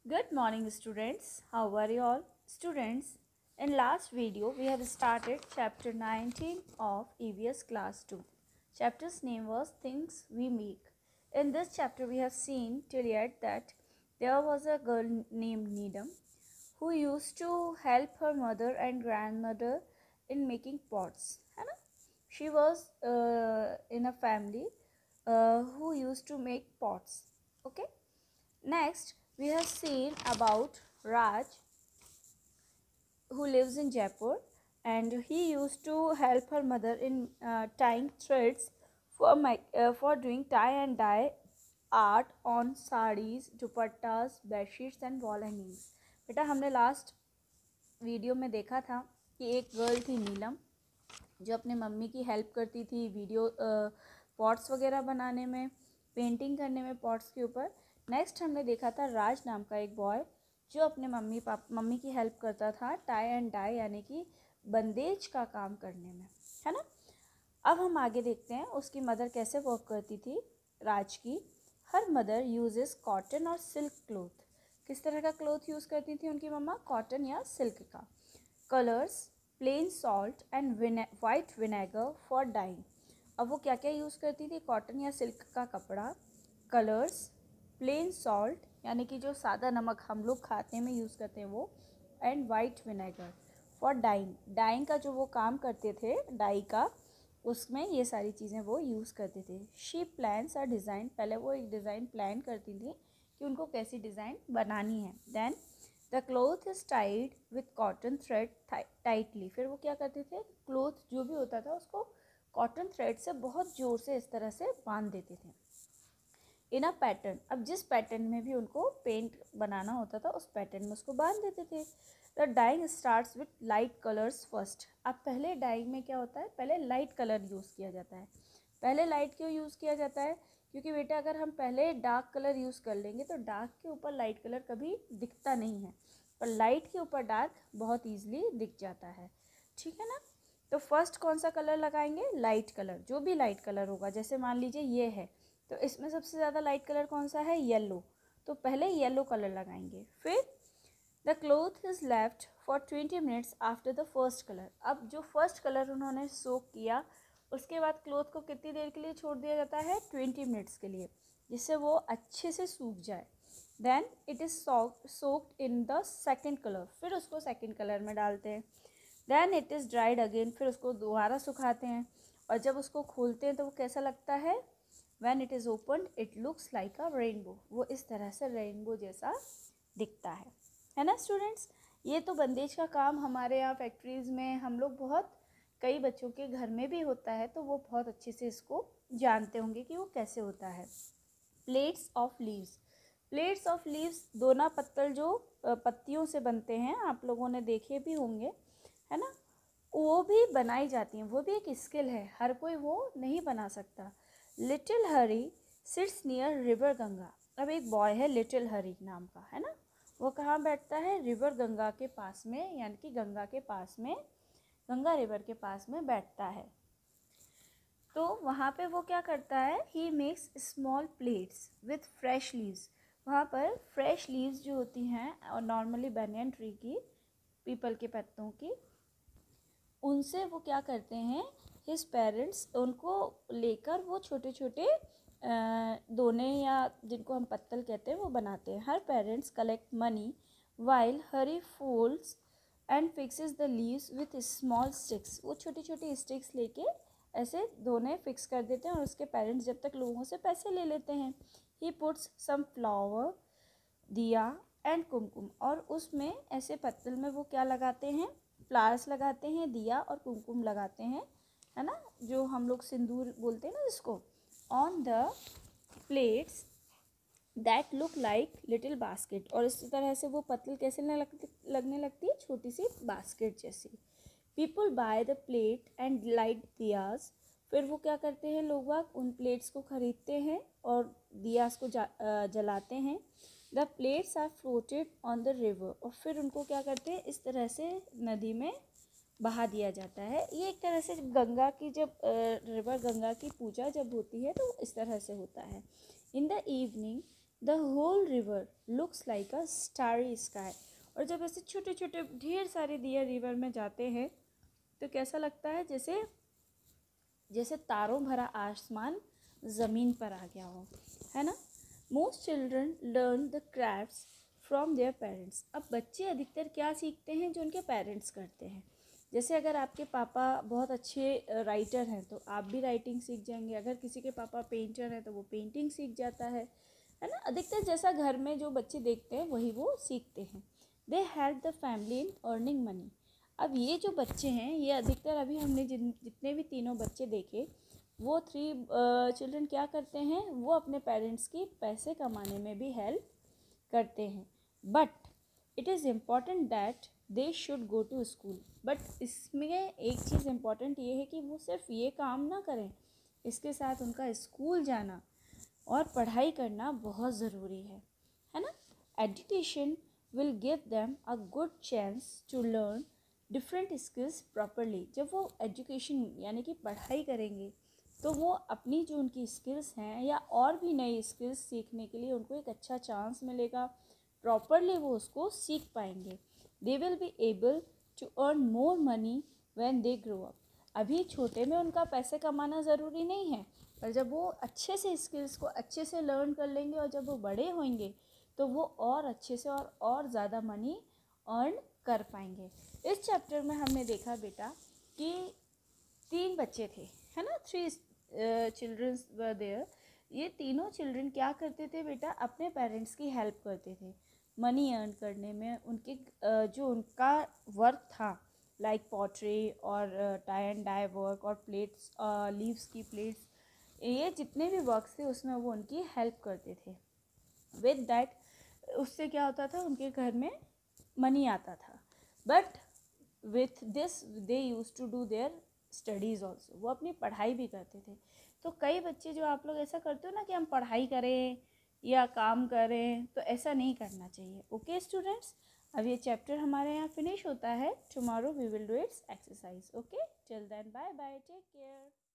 Good morning students. How are you all? Students, in last video we have started chapter 19 of EVS class 2. Chapter's name was Things We Make. In this chapter we have seen till yet that there was a girl named Needham who used to help her mother and grandmother in making pots. है ना? She was in a family who used to make pots. Okay. Next, we have seen about Raj who lives in Jaipur and he used to help her mother in tying threads for doing tie and dye art on sarees, dupattas, bedsheets and wall hangings. बेटा हमने last video में देखा था कि एक girl थी नीलम जो अपने मम्मी की हेल्प करती थी वीडियो पॉट्स वगैरह बनाने में, पेंटिंग करने में पॉट्स के ऊपर। नेक्स्ट हमने देखा था राज नाम का एक बॉय जो अपने मम्मी की हेल्प करता था टाई एंड डाई यानी कि बंदेज का काम करने में, है ना। अब हम आगे देखते हैं उसकी मदर कैसे वर्क करती थी राज की। हर मदर यूजेस कॉटन और सिल्क क्लोथ। किस तरह का क्लोथ यूज़ करती थी उनकी मम्मा? कॉटन या सिल्क का। Colours, plain salt and white vinegar for dyeing. अब वो क्या क्या यूज़ करती थी? कॉटन या सिल्क का कपड़ा, कलर्स, प्लेन सॉल्ट यानी कि जो सादा नमक हम लोग खाते में यूज़ करते हैं वो, and white vinegar for dyeing. Dyeing का जो वो काम करते थे डाई का, उसमें ये सारी चीज़ें वो यूज़ करते थे। शी प्लान्स आर डिज़ाइन, पहले वो एक डिज़ाइन प्लान करती थी कि उनको कैसी डिज़ाइन बनानी है। Then the cloth is tied with cotton thread tightly. फिर वो क्या करते थे? क्लोथ जो भी होता था उसको कॉटन थ्रेड से बहुत ज़ोर से इस तरह से बांध देते थे इन अ पैटर्न। अब जिस पैटर्न में भी उनको पेंट बनाना होता था उस पैटर्न में उसको बांध देते थे। The dyeing starts with light colours first. अब पहले डाइंग में क्या होता है? पहले लाइट कलर यूज़ किया जाता है। पहले लाइट क्यों यूज़ किया जाता है? क्योंकि बेटा अगर हम पहले डार्क कलर यूज़ कर लेंगे तो डार्क के ऊपर लाइट कलर कभी दिखता नहीं है, पर लाइट के ऊपर डार्क बहुत ईजिली दिख जाता है, ठीक है ना। तो फर्स्ट कौन सा कलर लगाएंगे? Light colour. जो भी लाइट कलर होगा, जैसे मान लीजिए ये है तो इसमें सबसे ज़्यादा लाइट कलर कौन सा है? येलो। तो पहले येलो कलर लगाएंगे। फिर the cloth is left for 20 minutes after the first colour. अब जो फर्स्ट कलर उन्होंने सोक किया उसके बाद क्लोथ को कितनी देर के लिए छोड़ दिया जाता है? 20 मिनट्स के लिए, जिससे वो अच्छे से सूख जाए। Then it is soaked in the second colour. फिर उसको सेकेंड कलर में डालते हैं। Then it is dried again. फिर उसको दोबारा सुखाते हैं और जब उसको खोलते हैं तो वो कैसा लगता है? When it is opened, it looks like a rainbow. वो इस तरह से रेनबो जैसा दिखता है ना स्टूडेंट्स। ये तो बंदेज का काम हमारे यहाँ फैक्ट्रीज़ में हम लोग बहुत, कई बच्चों के घर में भी होता है तो वो बहुत अच्छे से इसको जानते होंगे कि वो कैसे होता है। Plates of leaves. Plates of leaves दोना पत्तल जो पत्तियों से बनते हैं, आप लोगों ने देखे भी होंगे, है ना। वो भी बनाई जाती हैं, वो भी एक स्किल है, हर कोई वो नहीं बना सकता। Little Hari sits near river Ganga. अब एक बॉय है लिटिल हरी नाम का, है ना। वो कहाँ बैठता है? रिवर गंगा के पास में, यानी कि गंगा के पास में, गंगा रिवर के पास में बैठता है। तो वहाँ पे वो क्या करता है? He makes small plates with fresh leaves. वहाँ पर फ्रेश लीव्स जो होती हैं और नॉर्मली बैनियन ट्री की, पीपल के पत्तों की, उनसे वो क्या करते हैं? हिज पेरेंट्स उनको लेकर वो छोटे छोटे दोने या जिनको हम पत्तल कहते हैं वो बनाते हैं। Her parents collect money while Hari folds and fixes the leaves with small sticks. वो छोटी छोटी स्टिक्स लेके ऐसे दोने फिक्स कर देते हैं और उसके पेरेंट्स जब तक लोगों से पैसे ले लेते हैं। He puts some flower, diya and kumkum. और उसमें ऐसे पत्तल में वो क्या लगाते हैं? फ्लावर्स लगाते हैं, दिया और कुमकुम लगाते हैं, है ना, जो हम लोग सिंदूर बोलते हैं ना जिसको। On the plates that look like little basket. और इस तरह से वो पत्तल कैसे लगने लगती है? छोटी सी बास्केट जैसी। People buy the plate and light diyas. फिर वो क्या करते हैं? लोग बाग उन प्लेट्स को ख़रीदते हैं और दियास को जलाते हैं। The plates are floated on the river. और फिर उनको क्या करते हैं? इस तरह से नदी में बहा दिया जाता है। ये एक तरह से गंगा की, जब रिवर गंगा की पूजा जब होती है तो इस तरह से होता है। In the evening the whole river looks like a starry sky. और जब ऐसे छोटे छोटे ढेर सारे दिया रिवर में जाते हैं तो कैसा लगता है, जैसे जैसे तारों भरा आसमान ज़मीन पर आ गया हो, है ना। Most children learn the crafts from their parents. अब बच्चे अधिकतर क्या सीखते हैं, जो उनके पेरेंट्स करते हैं। जैसे अगर आपके पापा बहुत अच्छे राइटर हैं तो आप भी राइटिंग सीख जाएंगे, अगर किसी के पापा पेंटर हैं तो वो पेंटिंग सीख जाता है ना। अधिकतर जैसा घर में जो बच्चे देखते हैं वही वो सीखते हैं। They help the family in earning money. अब ये जो बच्चे हैं, ये अधिकतर अभी हमने जितने भी तीनों बच्चे देखे, वो 3 चिल्ड्रन क्या करते हैं, वो अपने पेरेंट्स की पैसे कमाने में भी हेल्प करते हैं। But it is important that they should go to school. But इसमें एक चीज़ इम्पॉर्टेंट ये है कि वो सिर्फ ये काम ना करें, इसके साथ उनका स्कूल जाना और पढ़ाई करना बहुत ज़रूरी है ना। Education will give them a good chance to learn different skills properly. जब वो एजुकेशन यानी कि पढ़ाई करेंगे तो वो अपनी जो उनकी स्किल्स हैं या और भी नई स्किल्स सीखने के लिए उनको एक अच्छा चांस मिलेगा, प्रॉपरली वो उसको सीख पाएंगे। They will be able to earn more money when they grow up. अभी छोटे में उनका पैसे कमाना ज़रूरी नहीं है, पर जब वो अच्छे से स्किल्स को अच्छे से लर्न कर लेंगे और जब वो बड़े होंगे तो वो और अच्छे से और ज़्यादा मनी अर्न कर पाएंगे। इस चैप्टर में हमने देखा बेटा कि 3 बच्चे थे, है ना, 3 चिल्ड्रंस वर देयर। ये तीनों चिल्ड्रन क्या करते थे बेटा, अपने पेरेंट्स की हेल्प करते थे मनी अर्न करने में। उनके जो उनका वर्क था, लाइक पॉटरी और टाई एंड डाई वर्क और प्लेट्स, लीव्स की प्लेट्स, ये जितने भी वर्क्स थे उसमें वो उनकी हेल्प करते थे। विद दैट उससे क्या होता था, उनके घर में मनी आता था। But with this they use to do their studies also. वो अपनी पढ़ाई भी करते थे। तो कई बच्चे जो आप लोग ऐसा करते हो ना कि हम पढ़ाई करें या काम करें, तो ऐसा नहीं करना चाहिए। ओके स्टूडेंट्स, अब ये चैप्टर हमारे यहाँ फिनिश होता है। Tomorrow we will do its exercise. Okay, till then bye bye, take care.